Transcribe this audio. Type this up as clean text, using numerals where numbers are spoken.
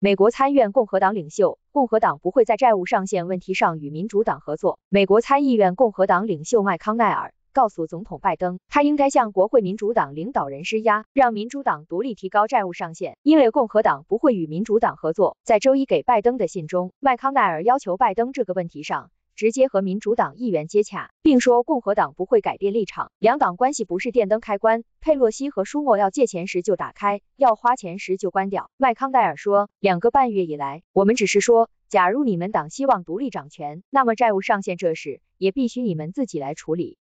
美国参院共和党领袖，共和党不会在债务上限问题上与民主党合作。美国参议院共和党领袖麦康奈尔告诉总统拜登，他应该向国会民主党领导人施压，让民主党独立提高债务上限，因为共和党不会与民主党合作。在周一给拜登的信中，麦康奈尔要求拜登这个问题上直接和民主党议员接洽，并说共和党不会改变立场。两党关系不是电灯开关，佩洛西和舒默要借钱时就打开，要花钱时就关掉。麦康奈尔说，2个半月以来，我们只是说，假如你们党希望独立掌权，那么债务上限这事也必须你们自己来处理。